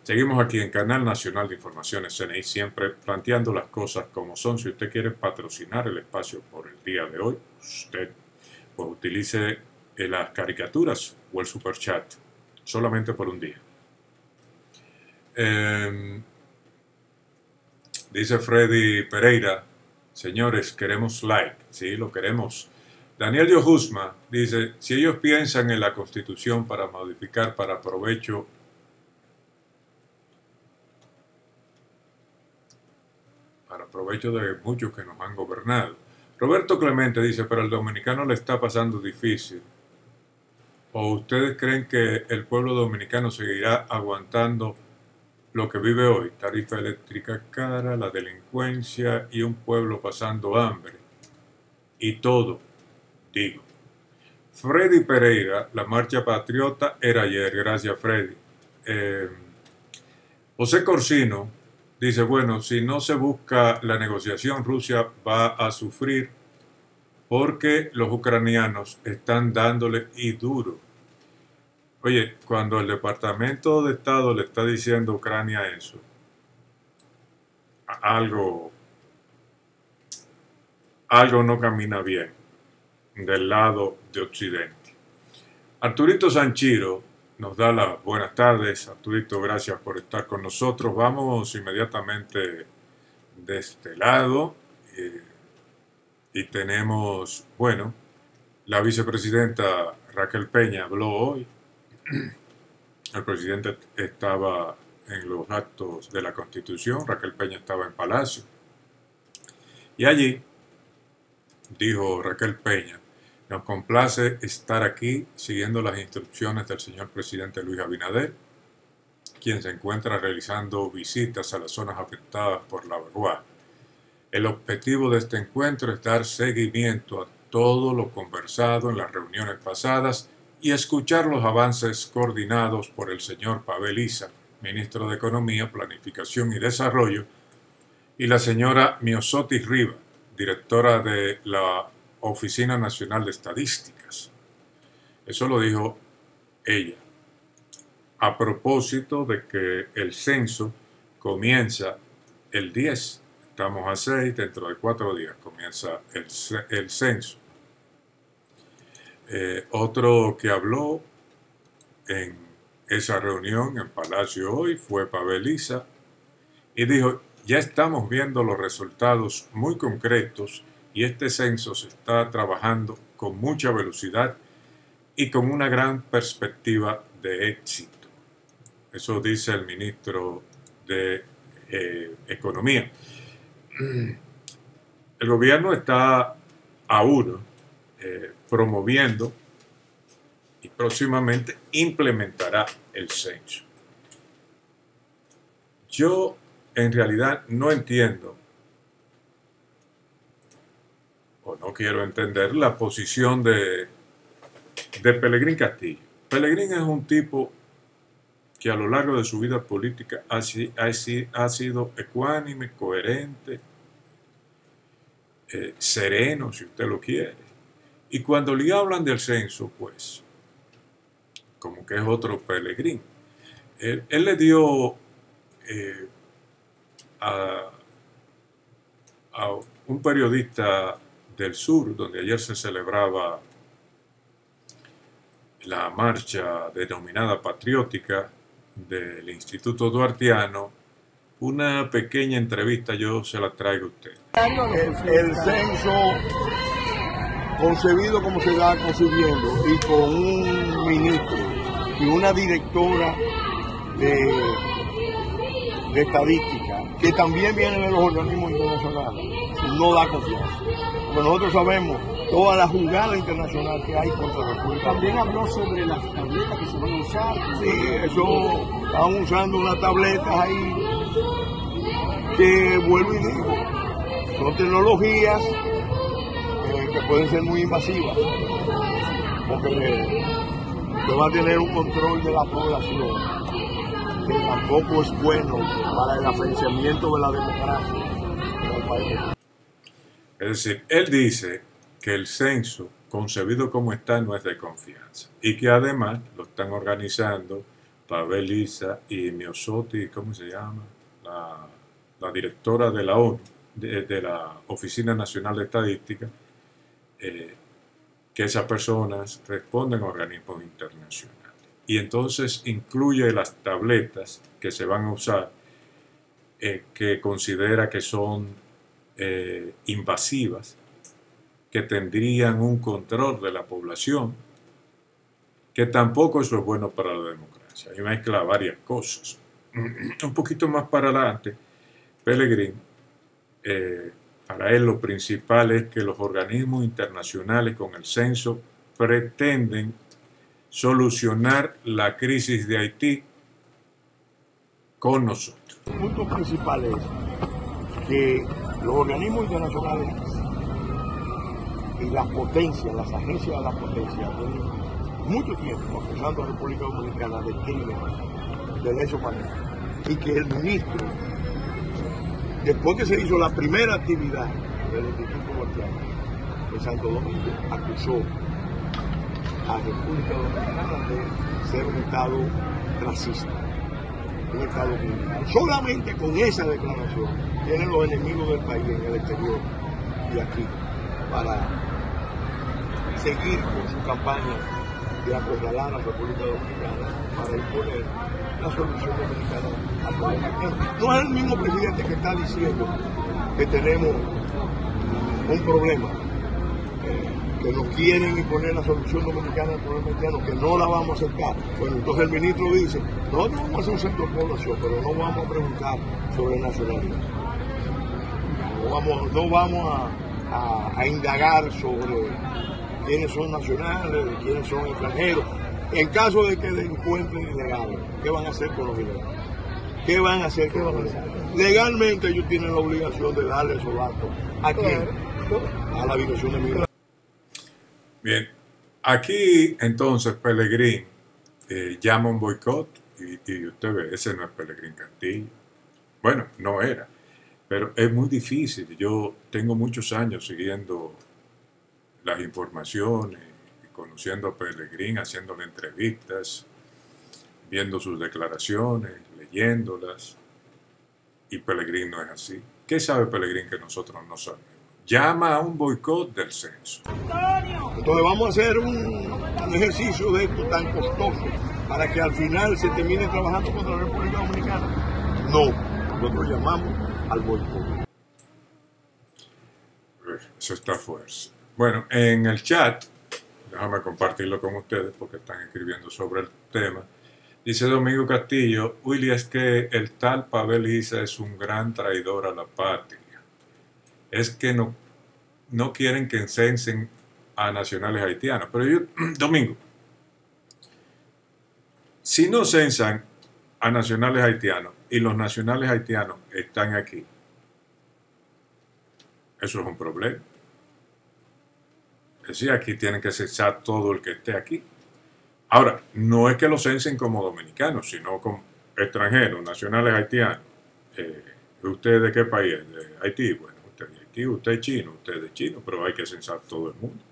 Seguimos aquí en Canal Nacional de Informaciones CNI, siempre planteando las cosas como son. Si usted quiere patrocinar el espacio por el día de hoy, usted pues utilice las caricaturas o el superchat solamente por un día. Dice Freddy Pereira, señores, queremos like. Sí, lo queremos. Daniel Diojusma dice, si ellos piensan en la Constitución para modificar para provecho de muchos que nos han gobernado. Roberto Clemente dice, pero al dominicano le está pasando difícil. ¿O ustedes creen que el pueblo dominicano seguirá aguantando lo que vive hoy? Tarifa eléctrica cara, la delincuencia y un pueblo pasando hambre. Y todo, digo. Freddy Pereira, la marcha patriota era ayer. Gracias, Freddy. José Corsino dice, bueno, si no se busca la negociación, Rusia va a sufrir porque los ucranianos están dándole y duro. Oye, cuando el Departamento de Estado le está diciendo a Ucrania eso, algo no camina bien del lado de Occidente. Arturito Sanchiro nos da las buenas tardes. Arturito, gracias por estar con nosotros. Vamos inmediatamente de este lado y tenemos, bueno, la vicepresidenta Raquel Peña habló hoy. El presidente estaba en los actos de la Constitución, Raquel Peña estaba en Palacio. Y allí dijo Raquel Peña, nos complace estar aquí siguiendo las instrucciones del señor presidente Luis Abinader, quien se encuentra realizando visitas a las zonas afectadas por la vaguada. El objetivo de este encuentro es dar seguimiento a todo lo conversado en las reuniones pasadas y escuchar los avances coordinados por el señor Pavel Issa, ministro de Economía, Planificación y Desarrollo, y la señora Miosotis Riva, directora de la Oficina Nacional de Estadísticas. Eso lo dijo ella, a propósito de que el censo comienza el 10. Estamos a 6, dentro de 4 días comienza el censo. Otro que habló en esa reunión en Palacio hoy fue Pavel Issa y dijo, ya estamos viendo los resultados muy concretos y este censo se está trabajando con mucha velocidad y con una gran perspectiva de éxito. Eso dice el ministro de Economía. El gobierno está aún promoviendo y próximamente implementará el censo. Yo en realidad no entiendo o no quiero entender la posición de Pelegrín Castillo. Pelegrín es un tipo que a lo largo de su vida política ha sido ecuánime, coherente, sereno, si usted lo quiere. Y cuando le hablan del censo, pues, como que es otro Pelegrín. Él le dio a un periodista del sur, donde ayer se celebraba la marcha denominada patriótica del Instituto Duartiano, una pequeña entrevista, yo se la traigo a usted. El censo, concebido como se va concibiendo, y con un ministro y una directora de estadística, que también vienen de los organismos internacionales, no da confianza. Porque nosotros sabemos toda la jugada internacional que hay contra la República. También habló sobre las tabletas que se van a usar. Sí, eso, están usando unas tabletas ahí que, vuelvo y digo, son tecnologías que pueden ser muy invasivas, porque se va a tener un control de la población que tampoco es bueno para el afianzamiento de la democracia en el país. Es decir, él dice que el censo, concebido como está, no es de confianza y que además lo están organizando Pavel Isa y Miosotti, ¿cómo se llama? La directora de la ONU, de la Oficina Nacional de Estadística, que esas personas responden a organismos internacionales. Y entonces incluye las tabletas que se van a usar, que considera que son invasivas, que tendrían un control de la población, que tampoco eso es bueno para la democracia. Y mezcla varias cosas. Un poquito más para adelante, Pellegrini, para él lo principal es que los organismos internacionales con el censo pretenden solucionar la crisis de Haití con nosotros. El punto principal es que los organismos internacionales y las potencias, las agencias de las potencias, tienen mucho tiempo acusando a la República Dominicana de crímenes, de lesa humanidad, y que el ministro, después que se hizo la primera actividad del Instituto Guardián de Santo Domingo, acusó a la República Dominicana de ser un Estado racista, un Estado criminal. Solamente con esa declaración tienen los enemigos del país en el exterior y aquí para seguir con su campaña de acorralar a la República Dominicana para imponer la solución dominicana al problema. No es el mismo presidente que está diciendo que tenemos un problema, que nos quieren imponer la solución dominicana al problema haitiano, que no la vamos a aceptar. Bueno, entonces el ministro dice, nosotros vamos a hacer un centro de población, pero no vamos a preguntar sobre nacionalidad. No vamos a indagar sobre quiénes son nacionales, quiénes son extranjeros. En caso de que encuentren ilegales, ¿qué van a hacer con los ilegales? ¿Qué van a hacer con los ilegales? Legalmente ellos tienen la obligación de darle esos datos. ¿A quién? A la Dirección de Migración. Bien, aquí entonces Pellegrini llama un boicot y usted ve, ese no es Pellegrini Castillo. Bueno, no era, pero es muy difícil. Yo tengo muchos años siguiendo las informaciones, conociendo a Pellegrini, haciéndole entrevistas, viendo sus declaraciones, leyéndolas, y Pellegrini no es así. ¿Qué sabe Pellegrini que nosotros no sabemos? Llama a un boicot del censo. Entonces vamos a hacer un ejercicio de esto tan costoso para que al final se termine trabajando contra la República Dominicana. No, nosotros llamamos al boicot. Eso está fuerte. Bueno, en el chat, déjame compartirlo con ustedes porque están escribiendo sobre el tema. Dice Domingo Castillo, Willy, es que el tal Pavel Isa es un gran traidor a la patria. Es que no quieren que censen a nacionales haitianos. Pero yo, Domingo, si no censan a nacionales haitianos y los nacionales haitianos están aquí, eso es un problema. Es decir, aquí tienen que censar todo el que esté aquí. Ahora, no es que lo censen como dominicanos, sino como extranjeros, nacionales haitianos. ¿Usted de qué país es? ¿De Haití? Bueno, usted de Haití, usted es chino, usted es chino, pero hay que censar todo el mundo.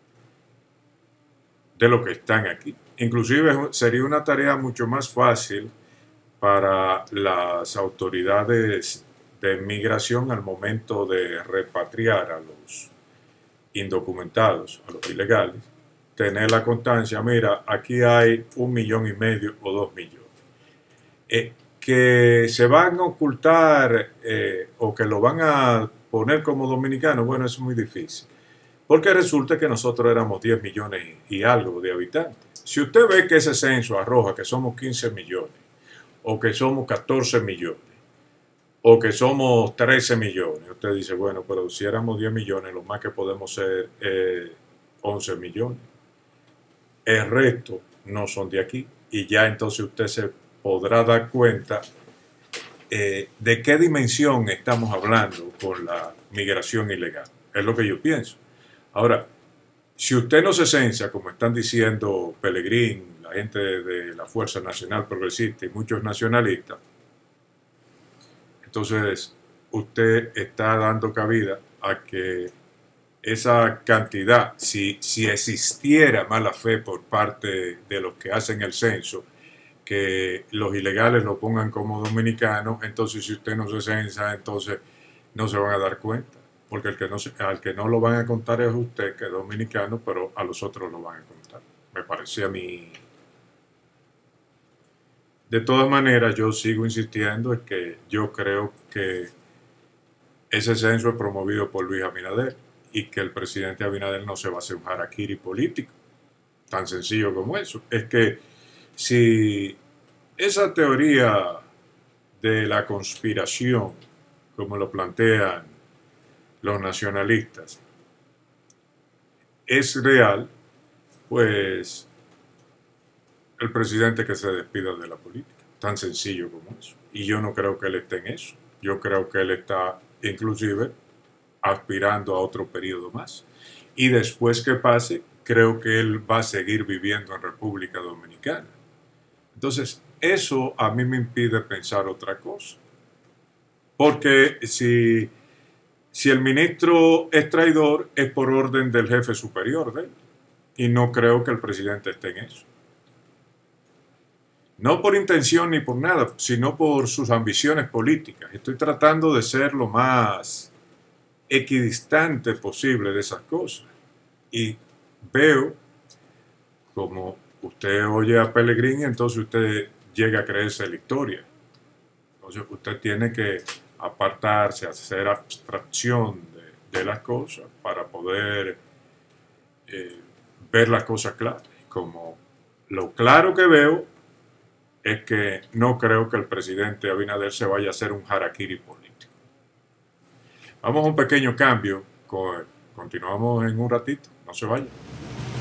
De los que están aquí. Inclusive sería una tarea mucho más fácil para las autoridades de migración al momento de repatriar a los indocumentados, a los ilegales, tener la constancia, mira, aquí hay 1,5 millones o 2 millones. Que se van a ocultar o que lo van a poner como dominicano, bueno, eso es muy difícil. Porque resulta que nosotros éramos 10 millones y algo de habitantes. Si usted ve que ese censo arroja que somos 15 millones, o que somos 14 millones, o que somos 13 millones, usted dice, bueno, pero si éramos 10 millones, lo más que podemos ser 11 millones. El resto no son de aquí. Y ya entonces usted se podrá dar cuenta de qué dimensión estamos hablando con la migración ilegal. Es lo que yo pienso. Ahora, si usted no se censa, como están diciendo Pellegrini, la gente de la Fuerza Nacional Progresista y muchos nacionalistas, entonces usted está dando cabida a que esa cantidad, si existiera mala fe por parte de los que hacen el censo, que los ilegales lo pongan como dominicanos, entonces si usted no se censa, entonces no se van a dar cuenta, porque al que no lo van a contar es usted, que es dominicano, pero a los otros lo van a contar. Me parece a mí. De todas maneras, yo sigo insistiendo en que yo creo que ese censo es promovido por Luis Abinader y que el presidente Abinader no se va a hacer un harakiri político, tan sencillo como eso. Es que si esa teoría de la conspiración, como lo plantean los nacionalistas, es real, pues el presidente que se despida de la política, tan sencillo como eso. Y yo no creo que él esté en eso. Yo creo que él está inclusive aspirando a otro periodo más. Y después que pase, creo que él va a seguir viviendo en República Dominicana. Entonces, eso a mí me impide pensar otra cosa. Porque si el ministro es traidor, es por orden del jefe superior de él. Y no creo que el presidente esté en eso. No por intención ni por nada, sino por sus ambiciones políticas. Estoy tratando de ser lo más equidistante posible de esas cosas. Y veo como usted oye a Pellegrini, entonces usted llega a creerse la historia. Entonces usted tiene que apartarse, hacer abstracción de las cosas para poder ver las cosas claras. Como lo claro que veo es que no creo que el presidente Abinader se vaya a hacer un harakiri político. Vamos a un pequeño cambio. Continuamos en un ratito. No se vayan.